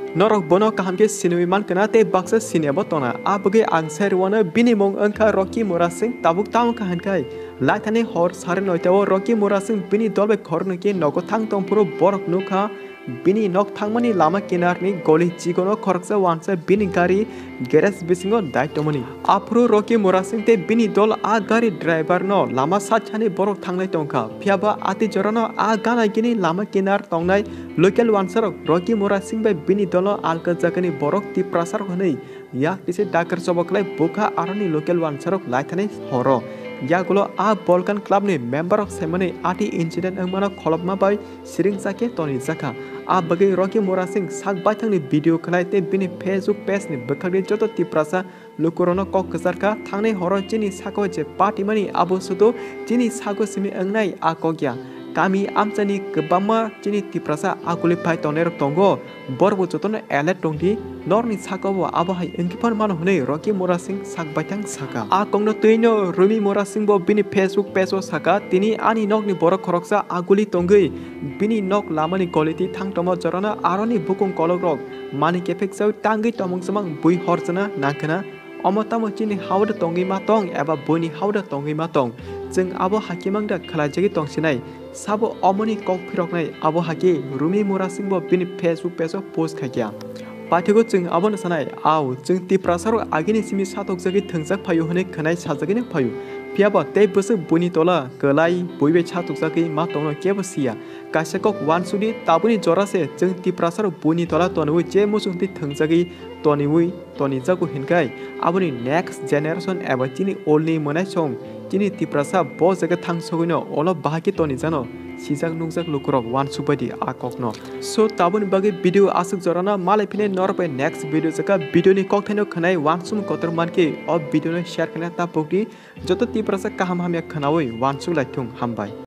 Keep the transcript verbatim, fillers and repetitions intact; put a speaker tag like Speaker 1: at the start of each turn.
Speaker 1: Norok bono kaham ke sinui man kena te baksa sinebo tona abage angser wana bini mong angka Rokni Murasing tabuk tamo kahan kai lai thane hor sare noitao Rokni Murasing bini dolbe khorno ke nogo thang tong puro borok nukha bini nok thangmani lama kinarni goli chigono khorksa wansa bini gari garage bisingo daitomani apro Rokni Murasing te bini dol a gari driver no lama sachani borok thangnai tongkha phiaba ati jorano a gana gini lama kinar tongnai local wansar Rokni Murasing by bini dolo alka jakani borok Tiprasa honei yak tise dakar soboklai bukha arani local wansarok laithane horo yagulo a Balkan club ni member of semane ati incident angmana kholopma bai siring sake toni jaka a bagai Rokni Murasing sak baithang ni video khlai te bini Facebook page ni bukhagni joto Tiprasa lukorono kok kasarka thangnai horo chini sako je party mani abo sudo chini sako simi angnai a kokya kami amchani kebama chini Tiprasa akuli pai toner tongo borbo jotono alert tongdi norni sakawa abahai engkipon mano hune Rokni Murasing sak baithang saka a kongno tuino Rumi Murasing bo bini Facebook page o saka tini ani nokni borok khoroksa aguli tongui bini nok lamani quality thang tomo jorana aroni bukung kologrok mani kepexau Tangwi tomong samang bui horjana nakana omotamo chini hauda tongi matong eba boni hauda tongi matong jeng abo hakimangda khalajagi tongsinai sabo omoni kok phiroknai abo haki Rumi Murasing bo bini Facebook page o post khakya पाठेको जों आबोनो सानाय आव जों तिप्रासार आगिनि सिमि सातक जगि थंजाक five हने खनाय साजगिनि five पियाबा ते बस बुनि तोला गलाई बयबे सातक जगि मा तोनो केबसिया कासेकक वानसुदि ताबुनि जरासे जों तिप्रासार बुनि तोला तोनवि जे मुसुंति थंजागि तोनिवि तोनि जागु हिनकाय आबुनि नेक्स्ट जेनेरेशन एबा चिनि ओलनि मोनाय सं चिनि तिप्रासा ब जगि थांसगैनो ओलो बाहागि तोनि जानो सिजाक नुकजाक लुकुरक वान सुबायदि आककनो सो ताबुनि बागै भिडियो आसुक जराना मालाय फिने नरपे नेक्स्ट भिडियो जका भिडियोनि कक्थाइनो खनाय वान सुम कतर मानके अब भिडियोनो शेयर खना तापकि जतो तिप्रासा काहाम हामिया खनावै वान सुलाइथुं हामबाय।